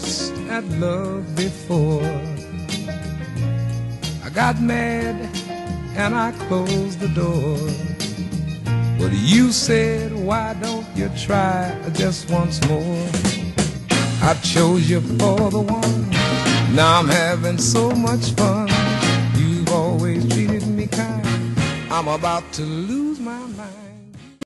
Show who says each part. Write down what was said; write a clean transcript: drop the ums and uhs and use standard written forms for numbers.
Speaker 1: chance at love before. I got mad and I closed the door. But you said, why don't you try just once more? I chose you for the one. Now I'm having so much fun. You've always treated me kind. I'm about to lose